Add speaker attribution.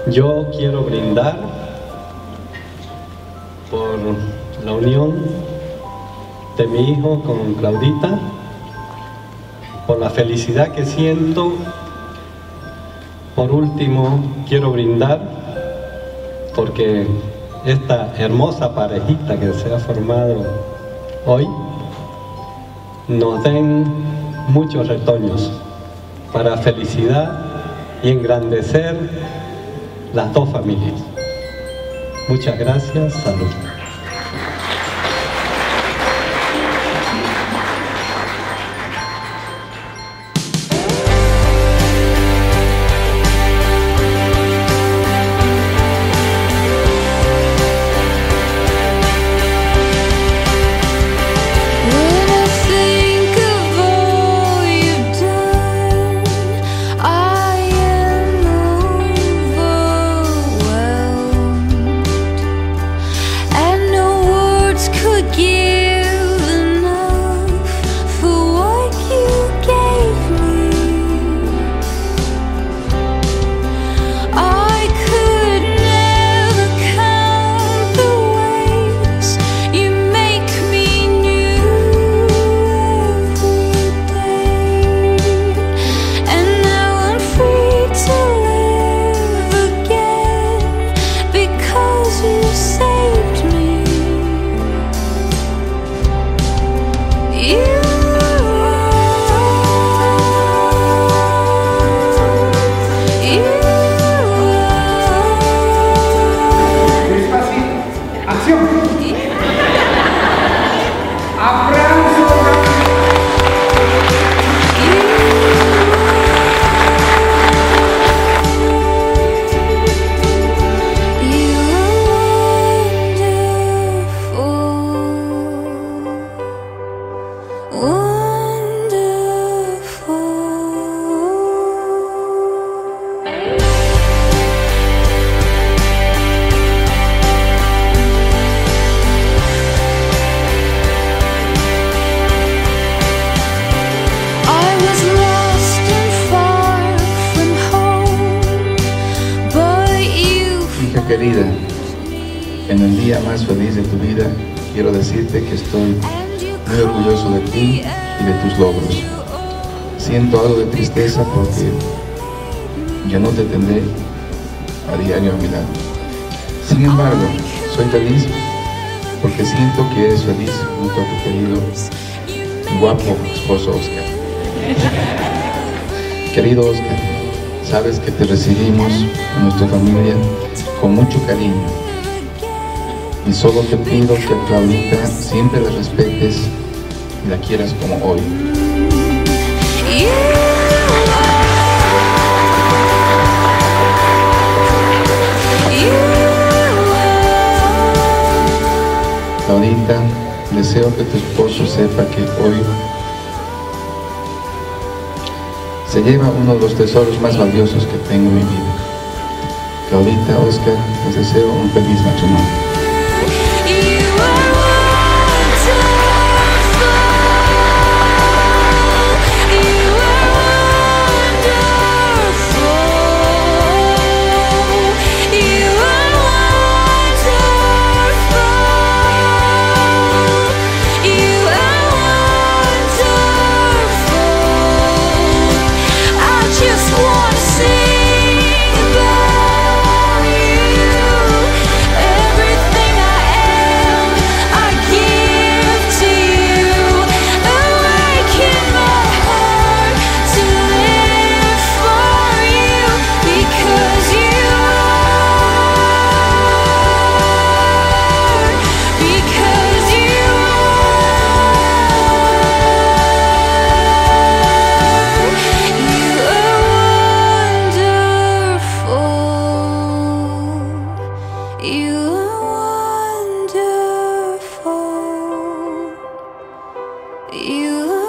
Speaker 1: Yo quiero brindar por la unión de mi hijo con Claudita, por la felicidad que siento. Por último, quiero brindar porque esta hermosa parejita que se ha formado hoy nos den muchos retoños para felicidad y engrandecer las dos familias. Muchas gracias, salud.
Speaker 2: Querida, en el día más feliz de tu vida, quiero decirte que estoy muy orgulloso de ti y de tus logros. Siento algo de tristeza porque ya no te tendré a diario a mi lado. Sin embargo, soy feliz porque siento que eres feliz junto a tu querido y guapo esposo Oscar. Querido Oscar, sabes que te recibimos en nuestra familia con mucho cariño y solo te pido que a Claudita siempre la respetes y la quieras como hoy. Claudita, deseo que tu esposo sepa que hoy se lleva uno de los tesoros más valiosos que tengo en mi vida. Claudita, Oscar, les deseo un feliz matrimonio. You